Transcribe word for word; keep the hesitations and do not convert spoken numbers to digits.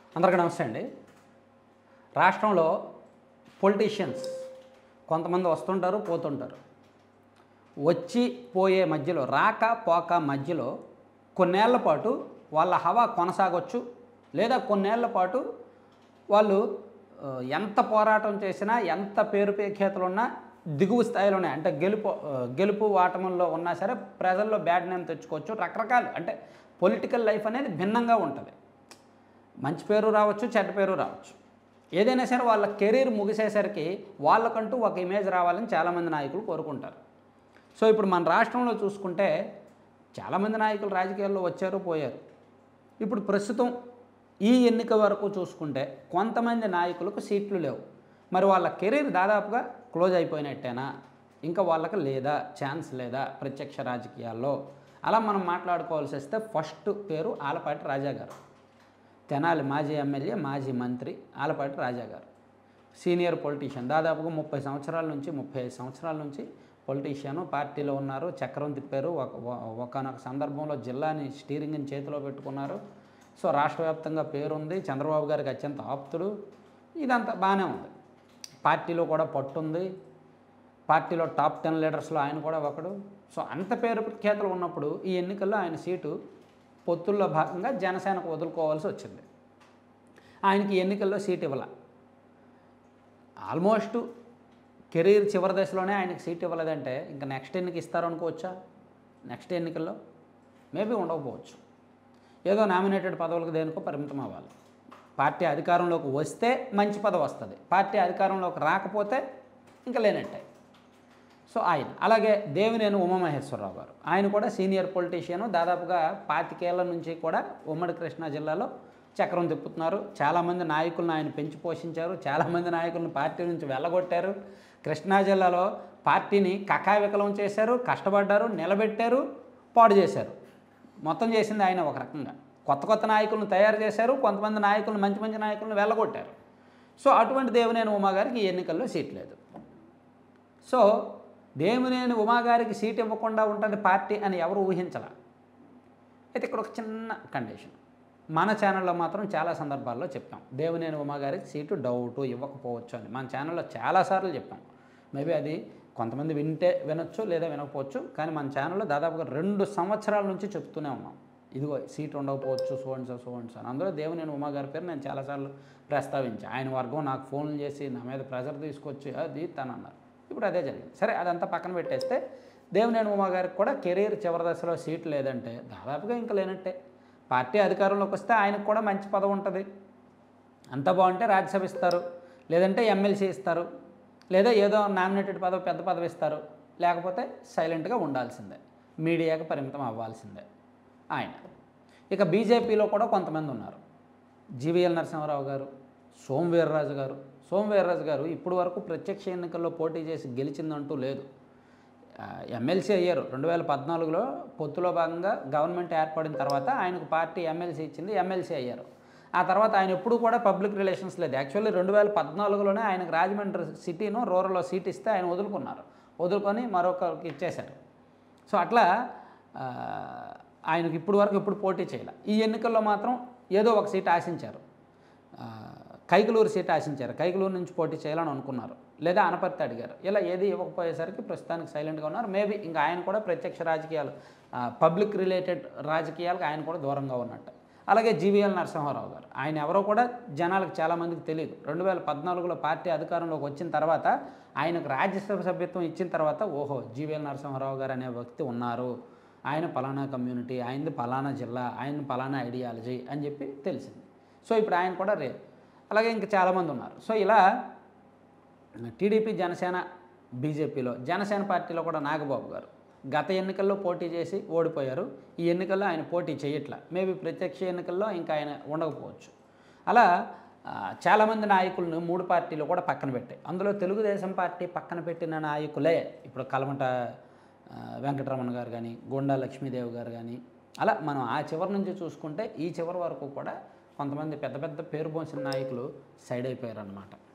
అందరికీ నమస్తే అండి. రాష్ట్రంలో పొలిటీషియన్స్ కొంతమంది వస్తుంటారు, పోతుంటారు. వచ్చి పోయే మధ్యలో, రాక పోక మధ్యలో కొన్నేళ్ల పాటు వాళ్ళ హవా కొనసాగొచ్చు, లేదా కొన్నేళ్ల పాటు వాళ్ళు ఎంత పోరాటం చేసినా, ఎంత పేరు పేఖ్యాతలున్నా దిగువ స్థాయిలోనే, అంటే గెలుపు గెలుపు వాటముల్లో ఉన్నా సరే ప్రజల్లో బ్యాడ్ నేమ్ తెచ్చుకోవచ్చు. రకరకాలు, అంటే పొలిటికల్ లైఫ్ అనేది భిన్నంగా ఉంటుంది. మంచి పేరు రావచ్చు, చెడ్డ పేరు రావచ్చు. ఏదైనా సరే వాళ్ళ కెరీర్ ముగిసేసరికి వాళ్ళకంటూ ఒక ఇమేజ్ రావాలని చాలామంది నాయకులు కోరుకుంటారు. సో ఇప్పుడు మన రాష్ట్రంలో చూసుకుంటే చాలామంది నాయకులు రాజకీయాల్లో వచ్చారు, పోయారు. ఇప్పుడు ప్రస్తుతం ఈ ఎన్నిక వరకు చూసుకుంటే కొంతమంది నాయకులకు సీట్లు లేవు. మరి వాళ్ళ కెరీర్ దాదాపుగా క్లోజ్ అయిపోయినట్టేనా, ఇంకా వాళ్ళకి లేదా ఛాన్స్ లేదా ప్రత్యక్ష రాజకీయాల్లో? అలా మనం మాట్లాడుకోవాల్సి వస్తే ఫస్ట్ పేరు ఆలపాటి రాజా గారు. తెనాలి మాజీ ఎమ్మెల్యే, మాజీ మంత్రి ఆలపాటి రాజా గారు. సీనియర్ పొలిటీషియన్, దాదాపుగా ముప్పై సంవత్సరాల నుంచి ముప్పై ఐదు సంవత్సరాల నుంచి పొలిటీషియను, పార్టీలో ఉన్నారు. చక్రం తిప్పారు. ఒకనొక సందర్భంలో జిల్లాని స్టీరింగ్ని చేతిలో పెట్టుకున్నారు. సో రాష్ట్ర వ్యాప్తంగా పేరుంది. చంద్రబాబు గారికి అత్యంత ఆప్తుడు. ఇదంతా బాగానే ఉంది. పార్టీలో కూడా పట్టుంది. పార్టీలో టాప్ టెన్ లీడర్స్లో ఆయన కూడా ఒకడు. సో అంత పేరు ప్రఖ్యాతలు ఉన్నప్పుడు ఈ ఎన్నికల్లో ఆయన సీటు పొత్తుల్లో భాగంగా జనసేనకు వదులుకోవాల్సి వచ్చింది. ఆయనకి ఎన్నికల్లో సీట్ ఇవ్వాల. ఆల్మోస్ట్ కెరీర్ చివరి దశలోనే ఆయనకి సీట్ ఇవ్వలేదంటే ఇంకా నెక్స్ట్ ఎన్నిక ఇస్తారు అనుకోవచ్చా? నెక్స్ట్ ఎన్నికల్లో మేబీ ఉండకపోవచ్చు. ఏదో నామినేటెడ్ పదవులకు దేనికో పరిమితం అవ్వాలి. పార్టీ అధికారంలోకి వస్తే మంచి పదవి వస్తుంది. పార్టీ అధికారంలోకి రాకపోతే ఇంకా లేనట్టే. సో ఆయన, అలాగే దేవినేని ఉమామహేశ్వరరావు గారు, ఆయన కూడా సీనియర్ పొలిటీషియను. దాదాపుగా పాతికేళ్ల నుంచి కూడా ఉమ్మడి కృష్ణా జిల్లాలో చక్రం తిప్పుతున్నారు. చాలామంది నాయకులను ఆయన పెంచి పోషించారు. చాలామంది నాయకులను పార్టీ నుంచి వెళ్ళగొట్టారు. కృష్ణా జిల్లాలో పార్టీని కకావికలం చేశారు, కష్టపడ్డారు, నిలబెట్టారు, పాడు చేశారు. మొత్తం చేసింది ఆయన ఒక రకంగా. కొత్త కొత్త నాయకులను తయారు చేశారు, కొంతమంది నాయకులను, మంచి మంచి నాయకులను వెళ్ళగొట్టారు. సో అటువంటి దేవినేని ఉమా గారికి ఈ ఎన్నికల్లో సీట్ లేదు. సో దేవినేని ఉమా గారికి సీట్ ఇవ్వకుండా ఉంటుంది పార్టీ అని ఎవరు ఊహించాల. అయితే ఇక్కడ ఒక చిన్న కండిషన్, మన ఛానల్లో మాత్రం చాలా సందర్భాల్లో చెప్పాం దేవినేని ఉమా గారికి సీటు డౌటు, ఇవ్వకపోవచ్చు అని. మన ఛానల్లో చాలాసార్లు చెప్పాం. మేబీ అది కొంతమంది వింటే వినొచ్చు, లేదా వినకపోవచ్చు. కానీ మన ఛానల్లో దాదాపుగా రెండు సంవత్సరాల నుంచి చెప్తూనే ఉన్నాం, ఇదిగో సీట్ ఉండకపోవచ్చు, so and so so and so అని. అందులో దేవినేని ఉమా గారి పేరు నేను చాలాసార్లు ప్రస్తావించాను. ఆయన వర్గం నాకు ఫోన్లు చేసి నా మీద ప్రెజర్ తీసుకొచ్చి అది తను అన్నారు. ఇప్పుడు అదే జరిగింది. సరే, అదంతా పక్కన పెట్టేస్తే దేవినేని ఉమా గారికి కూడా కెరీర్ చివరి దశలో సీట్ లేదంటే దాదాపుగా ఇంకా లేనట్టే. పార్టీ అధికారంలోకి వస్తే ఆయనకు కూడా మంచి పదవి ఉంటుంది. అంత బాగుంటే రాజ్యసభ ఇస్తారు, లేదంటే ఎమ్మెల్సీ ఇస్తారు, లేదా ఏదో నామినేటెడ్ పదవి, పెద్ద పదవి ఇస్తారు. లేకపోతే సైలెంట్గా ఉండాల్సిందే, మీడియాకి పరిమితం అవ్వాల్సిందే ఆయన. ఇక బీజేపీలో కూడా కొంతమంది ఉన్నారు. జీవీఎల్ నరసింహారావు గారు, సోమవీర్రాజు గారు. సోమవీర్రాజు గారు ఇప్పుడు వరకు ప్రత్యక్ష ఎన్నికల్లో పోటీ చేసి గెలిచిందంటూ లేదు. ఎమ్మెల్సీ అయ్యారు రెండు వేల పద్నాలుగులో పొత్తులో భాగంగా గవర్నమెంట్ ఏర్పడిన తర్వాత ఆయనకు పార్టీ ఎమ్మెల్సీ ఇచ్చింది, ఎమ్మెల్సీ అయ్యారు. ఆ తర్వాత ఆయన ఎప్పుడు కూడా పబ్లిక్ రిలేషన్స్ లేదు. యాక్చువల్లీ రెండు వేల పద్నాలుగులోనే ఆయనకు రాజమండ్రి సిటీను రూరల్లో సీట్ ఇస్తే ఆయన వదులుకున్నారు. వదులుకొని మరొకరికి ఇచ్చేశారు. సో అట్లా ఆయనకు ఇప్పుడు వరకు ఎప్పుడు పోటీ చేయాలి. ఈ ఎన్నికల్లో మాత్రం ఏదో ఒక సీట్ ఆశించారు. కైకలూరు సీట్ ఆశించారు. కైకలూరు నుంచి పోటీ చేయాలని అనుకున్నారు, లేదా అనపర్తి అడిగారు. ఇలా ఏది ఇవ్వకపోయేసరికి ప్రస్తుతానికి సైలెంట్గా ఉన్నారు. మేబీ ఇంకా ఆయన కూడా ప్రత్యక్ష రాజకీయాలు, పబ్లిక్ రిలేటెడ్ రాజకీయాలకు ఆయన కూడా దూరంగా ఉన్నట్టు. అలాగే జీవీఎల్ నరసింహారావు గారు, ఆయన ఎవరో కూడా జనాలకు చాలామందికి తెలియదు. రెండు వేల పద్నాలుగులో పార్టీ అధికారంలోకి వచ్చిన తర్వాత ఆయనకు రాజ్యసభ సభ్యత్వం ఇచ్చిన తర్వాత ఓహో జీవీఎల్ నరసింహారావు గారు అనే వ్యక్తి ఉన్నారు, ఆయన పలానా కమ్యూనిటీ, ఆయనది పలానా జిల్లా, ఆయన పలానా ఐడియాలజీ అని చెప్పి తెలిసింది. సో ఇప్పుడు ఆయన కూడా రే అలాగే ఇంకా చాలామంది ఉన్నారు. సో ఇలా టీడీపీ, జనసేన, బీజేపీలో, జనసేన పార్టీలో కూడా నాగబాబు గారు గత ఎన్నికల్లో పోటీ చేసి ఓడిపోయారు. ఈ ఎన్నికల్లో ఆయన పోటీ చేయట్లా. మేబీ ప్రత్యక్ష ఎన్నికల్లో ఇంకా ఆయన ఉండకపోవచ్చు. అలా చాలామంది నాయకులను మూడు పార్టీలు కూడా పక్కన పెట్టాయి. అందులో తెలుగుదేశం పార్టీ పక్కన పెట్టిన నాయకులే ఇప్పుడు కలమట వెంకటరమణ గారు కానీ, గొండా లక్ష్మీదేవి గారు కానీ, అలా మనం ఆ చివరి నుంచి చూసుకుంటే ఈ చివరి వరకు కూడా కొంతమంది పెద్ద పెద్ద పేరు పోసిన నాయకులు సైడ్ అయిపోయారు అన్నమాట.